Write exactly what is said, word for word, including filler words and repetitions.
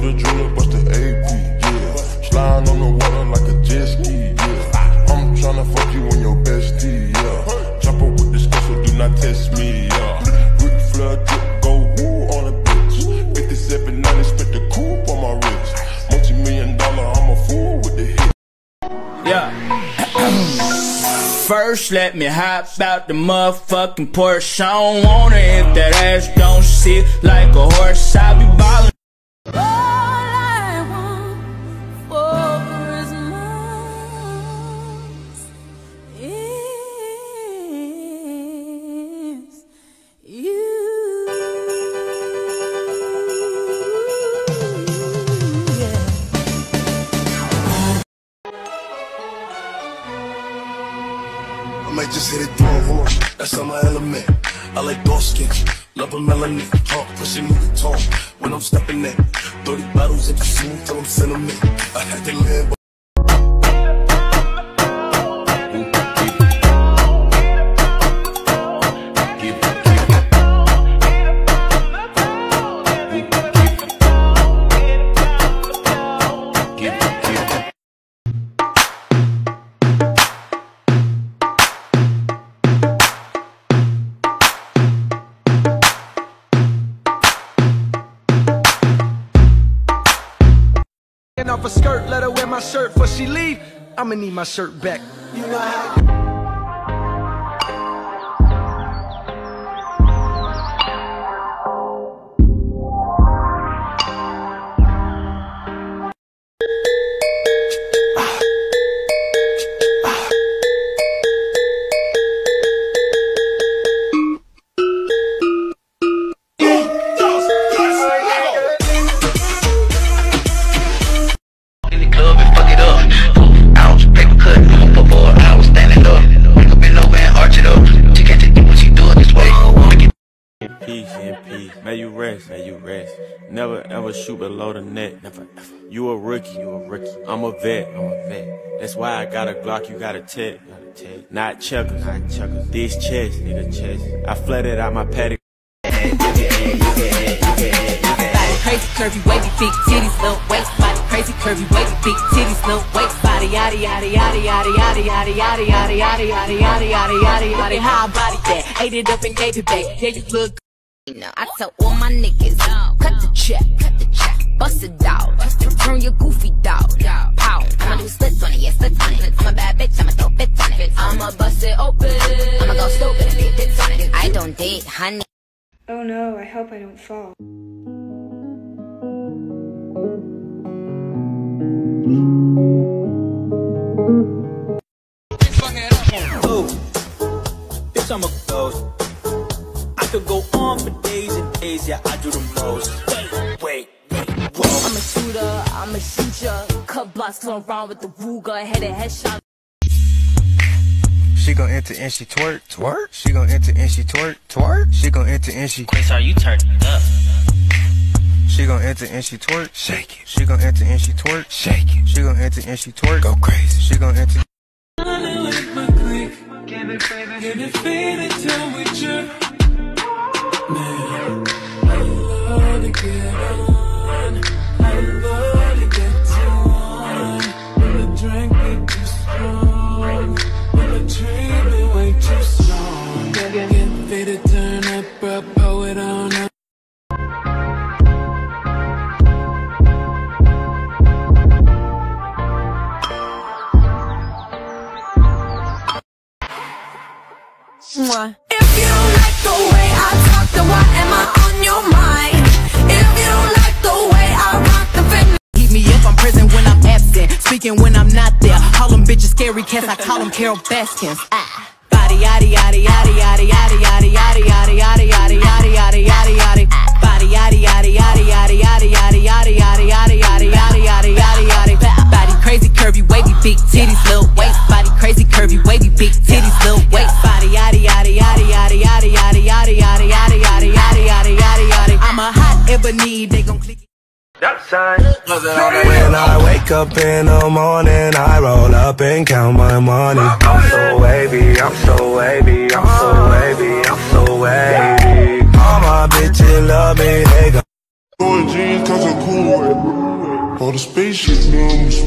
the jeweler, bust the A P, yeah. Sliding on the water like a jet ski, yeah. I'm tryna fuck you and your bestie, yeah. Chopper with the stuff, so do not test me, yeah. Rick Flood drip, go woo on a bitch. fifty-seven ninety, spent the coupe on my wrist. Multi-million dollar, I'm a fool with the hit. Yeah. First, let me hop out the motherfucking Porsche. I don't want it if that ass don't sit like a horse. I be ballin'. All I want for Christmas is you. I might just hit it through a horse, that's on my element. I like dark skins, love a melanin. Talk, pussy, move, talk. When I'm stepping in, thirty bottles if you smooth, tell them sentiment. I had to live. Off a skirt, let her wear my shirt before she leave. I'ma need my shirt back. You know how Peace and peace. May you rest, may you rest. Never ever shoot below the net. Never ever. You a rookie, you a rookie. I'm a vet, I'm a vet. That's why I got a Glock, you got a tech. Not checkers, not checkers. This chest, nigga chest. I flooded out my paddock. Body crazy, curvy, wavy, big titties, little waist. Body crazy, curvy, wavy, big titties, little waist. Body yaddy yaddy yaddy yaddy yaddy yaddy yaddy yaddy yaddy yaddy yaddy yaddy yaddy yaddy. How I body that? Ate it up and gave it back. Yeah, you look. I tell all my niggas, cut the check, cut the check, bust it out, turn your goofy dog, pow. I'ma do splits on it, yeah, splits on it. I'm a bad bitch, I'ma throw fits on it. I'ma bust it open, I'ma go stupid and get fits on it. I don't date, honey. Oh no, I hope I don't fall. Oh, bitch, I'm a ghost. I could go on for days and days, yeah, I do the most. Wait, wait, wait, whoa. I'm a shooter, I'm a shooter. Cut blocks, come around with the Ruger, head and headshot. She gon' enter and she twerk, twerk. She gon' enter and she twerk, twerk. She gon' enter and she. Chris, are you turned up? She gon' enter and she twerk, shake it. She gon' enter and she twerk, shake it. She gon' enter and she twerk, go crazy. She gon' enter. Give it, baby, give it, feel it till we jerk. Man, I love to get on. I love to get too on. When the drink get too strong, when the tree be way too strong. Get, get, get ready to turn up, bro, pull it on up. If you don't like the way I talk, then why am I on your mind? If you don't like the way I rock the fitness, keep me if I'm present when I'm absent, speaking when I'm not there. Call them bitches scary cats, I call them Carol Baskins. Ah. Body yaddy yaddy yaddy yaddy yaddy yaddy yaddy yaddy yaddy yaddy yaddy yaddy yaddy yaddy. Body yaddy yaddy yaddy yaddy yaddy yaddy yaddy yaddy yaddy yaddy yaddy yaddy yaddy yaddy. Body crazy, curvy, wavy, big titties, little waist. Body crazy, curvy, wavy, big titties, little waist. Body yaddy yaddy yaddy yaddy yaddy yaddy yaddy yaddy yaddy yaddy yaddy yaddy yaddy yaddy. I'm a hot ebony, they gon' click it. When I wake up in the morning, I roll up and count my money. I'm so wavy, I'm so wavy, I'm so wavy, I'm so wavy. All my bitches love me, they go. Blue jeans, cause I'm cool with it. All the spaceship numbers